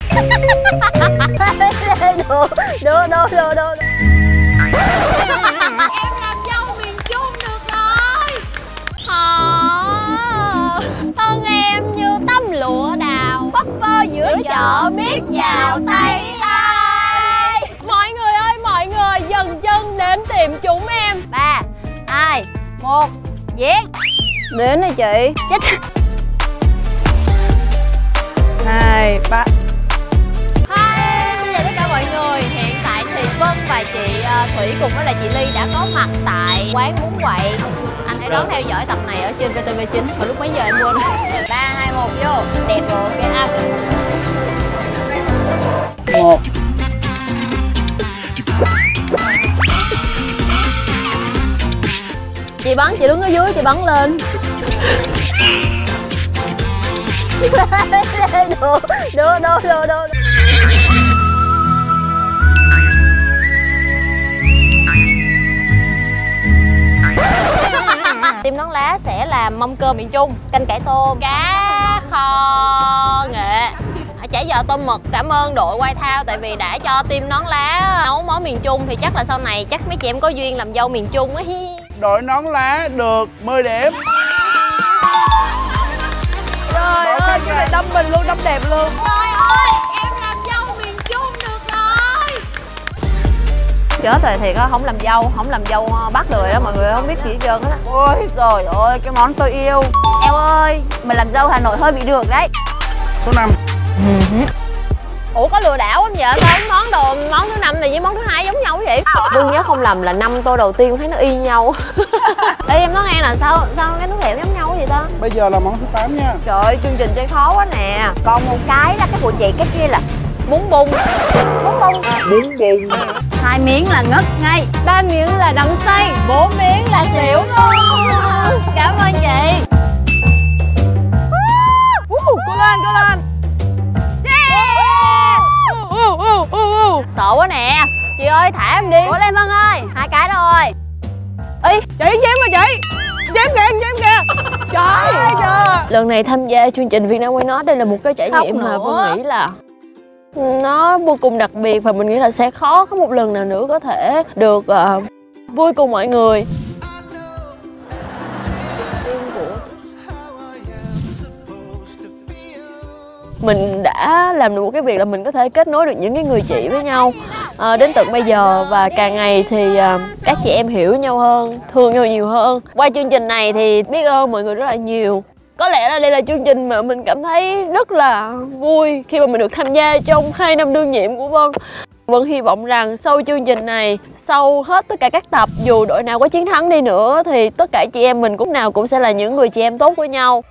Được. Em làm dâu miền Trung được rồi. Thân em như tấm lụa đào, phất phơ giữa chợ biết vào tay ai. Mọi người ơi, mọi người dừng chân đến tìm chúng em. 3, 2, 1, diễn. Đến đây chị. Chết. 2, 3. Hi, xin chào tất cả mọi người. Hiện tại thì Vân và chị Thủy cùng với lại chị Ly đã có mặt tại quán bún quậy. Anh hãy đón theo dõi tập này ở trên VTV9 vào lúc mấy giờ em quên. 3, 2, 1 vô. Đẹp rồi, cái ăn. 1. Chị bắn, chị đứng ở dưới, chị bắn lên. Được. Tim nón lá sẽ làm mâm cơm miền Trung, canh cải tôm, cá kho nghệ, chả giò tôm mực. Cảm ơn đội quay thao tại vì đã cho Tim nón lá nấu món miền Trung, thì chắc là sau này chắc mấy chị em có duyên làm dâu miền Trung á. Đội nón lá được 10 điểm. Trời ơi, cái này đâm mình luôn, đâm đẹp luôn. Trời ơi, em làm dâu miền Trung được rồi. Chết rồi thiệt á, không làm dâu Bắc được rồi đó, mọi người không biết gì hết trơn á. Ôi trời ơi, cái món tôi yêu. Eo ơi, mình làm dâu Hà Nội hơi bị được đấy. Số 5. Ủa có lừa đảo không vậy? Sao món thứ 5 này với món thứ 2 giống nhau vậy? Đừng nhớ không lầm là 5 tô đầu tiên thấy nó y nhau. Ê em nói nghe là sao cái nước hẻm giống nhau vậy ta? Bây giờ là món thứ 8 nha. Trời ơi, chương trình chơi khó quá nè. Còn một cái là cái của chị, cái kia là Bún bung. 2 miếng là ngất ngay. 3 miếng là đắm say, 4 miếng là xỉu luôn. Cảm ơn chị. Cô lên. Sợ quá nè. Chị ơi thả em đi. Cố lên Vân ơi, 2 cái rồi. Ý, Chị chém mà chị. Chém kìa. Trời. lần này tham gia chương trình Việt Nam Quay Nói, đây là một cái trải nghiệm mà Vân nghĩ là nó vô cùng đặc biệt, và mình nghĩ là sẽ khó có một lần nào nữa có thể được vui cùng mọi người. Mình đã làm được một cái việc là mình có thể kết nối được những cái người chị với nhau đến tận bây giờ, và càng ngày thì các chị em hiểu nhau hơn, thương nhau nhiều hơn. Qua chương trình này thì biết ơn mọi người rất là nhiều. Có lẽ là đây là chương trình mà mình cảm thấy rất là vui khi mà mình được tham gia trong 2 năm đương nhiệm của Vân. Vân hy vọng rằng sau chương trình này, sau hết tất cả các tập, dù đội nào có chiến thắng đi nữa thì tất cả chị em mình cũng sẽ là những người chị em tốt của nhau.